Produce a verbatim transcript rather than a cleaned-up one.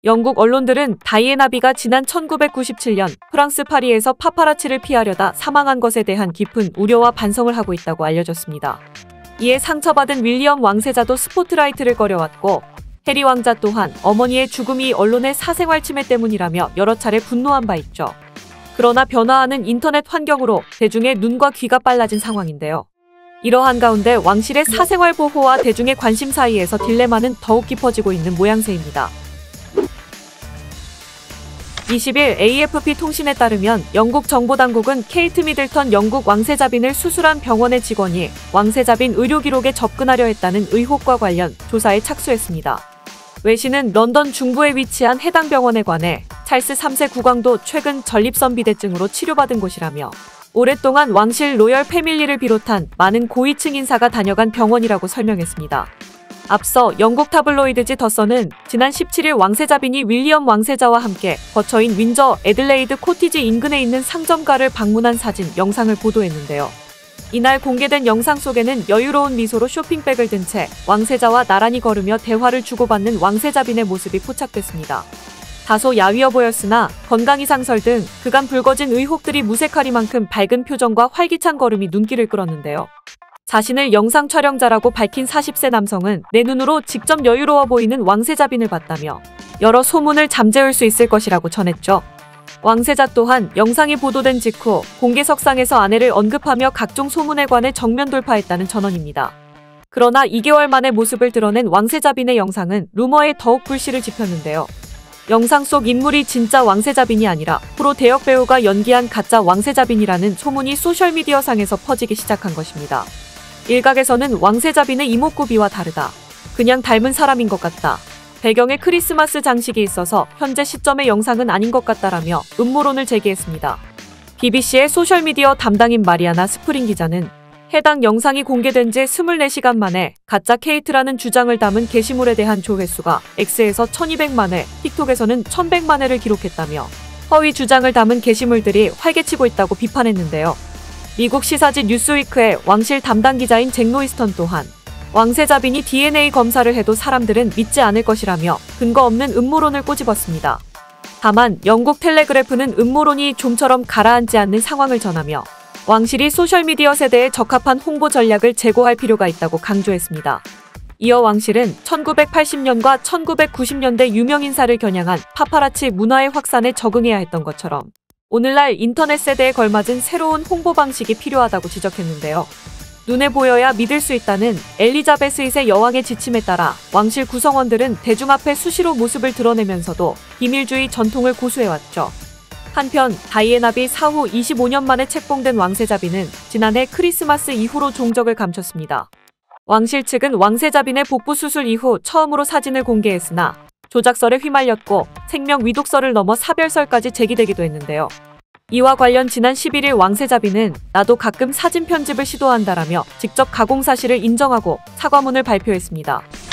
영국 언론들은 다이애나비가 지난 천구백구십칠 년 프랑스 파리에서 파파라치를 피하려다 사망한 것에 대한 깊은 우려와 반성을 하고 있다고 알려졌습니다. 이에 상처받은 윌리엄 왕세자도 스포트라이트를 꺼려왔고, 해리 왕자 또한 어머니의 죽음이 언론의 사생활 침해 때문이라며 여러 차례 분노한 바 있죠. 그러나 변화하는 인터넷 환경으로 대중의 눈과 귀가 빨라진 상황인데요. 이러한 가운데 왕실의 사생활 보호와 대중의 관심 사이에서 딜레마는 더욱 깊어지고 있는 모양새입니다. 이십 일 에이에프피 통신에 따르면 영국 정보당국은 케이트 미들턴 영국 왕세자빈을 수술한 병원의 직원이 왕세자빈 의료기록에 접근하려 했다는 의혹과 관련 조사에 착수했습니다. 외신은 런던 중부에 위치한 해당 병원에 관해 찰스 삼 세 국왕도 최근 전립선 비대증으로 치료받은 곳이라며 오랫동안 왕실 로열 패밀리를 비롯한 많은 고위층 인사가 다녀간 병원이라고 설명했습니다. 앞서 영국 타블로이드지 더 선은 지난 십칠 일 왕세자빈이 윌리엄 왕세자와 함께 거처인 윈저 애들레이드 코티지 인근에 있는 상점가를 방문한 사진, 영상을 보도했는데요. 이날 공개된 영상 속에는 여유로운 미소로 쇼핑백을 든 채 왕세자와 나란히 걸으며 대화를 주고받는 왕세자빈의 모습이 포착됐습니다. 다소 야위어 보였으나 건강 이상설 등 그간 불거진 의혹들이 무색하리만큼 밝은 표정과 활기찬 걸음이 눈길을 끌었는데요. 자신을 영상 촬영자라고 밝힌 사십 세 남성은 내 눈으로 직접 여유로워 보이는 왕세자빈을 봤다며 여러 소문을 잠재울 수 있을 것이라고 전했죠. 왕세자 또한 영상이 보도된 직후 공개석상에서 아내를 언급하며 각종 소문에 관해 정면 돌파했다는 전언입니다. 그러나 이 개월 만에 모습을 드러낸 왕세자빈의 영상은 루머에 더욱 불씨를 지폈는데요. 영상 속 인물이 진짜 왕세자빈이 아니라 프로 대역 배우가 연기한 가짜 왕세자빈이라는 소문이 소셜미디어상에서 퍼지기 시작한 것입니다. 일각에서는 왕세자빈의 이목구비와 다르다, 그냥 닮은 사람인 것 같다, 배경에 크리스마스 장식이 있어서 현재 시점의 영상은 아닌 것 같다라며 음모론을 제기했습니다. 비비씨의 소셜미디어 담당인 마리아나 스프링 기자는 해당 영상이 공개된 지 이십사 시간 만에 가짜 케이트라는 주장을 담은 게시물에 대한 조회수가 X에서 천이백만 회, 틱톡에서는 천백만 회를 기록했다며 허위 주장을 담은 게시물들이 활개치고 있다고 비판했는데요. 미국 시사지 뉴스위크의 왕실 담당 기자인 잭 노이스턴 또한 왕세자빈이 디엔에이 검사를 해도 사람들은 믿지 않을 것이라며 근거 없는 음모론을 꼬집었습니다. 다만 영국 텔레그래프는 음모론이 좀처럼 가라앉지 않는 상황을 전하며 왕실이 소셜미디어 세대에 적합한 홍보 전략을 제고할 필요가 있다고 강조했습니다. 이어 왕실은 천구백팔십 년과 천구백구십 년대 유명인사를 겨냥한 파파라치 문화의 확산에 적응해야 했던 것처럼 오늘날 인터넷 세대에 걸맞은 새로운 홍보 방식이 필요하다고 지적했는데요. 눈에 보여야 믿을 수 있다는 엘리자베스 이 세 여왕의 지침에 따라 왕실 구성원들은 대중 앞에 수시로 모습을 드러내면서도 비밀주의 전통을 고수해왔죠. 한편 다이애나비 사후 이십오 년 만에 책봉된 왕세자빈은 지난해 크리스마스 이후로 종적을 감췄습니다. 왕실 측은 왕세자빈의 복부 수술 이후 처음으로 사진을 공개했으나 조작설에 휘말렸고 생명 위독설을 넘어 사별설까지 제기되기도 했는데요. 이와 관련 지난 십일 일 왕세자빈은 나도 가끔 사진 편집을 시도한다라며 직접 가공 사실을 인정하고 사과문을 발표했습니다.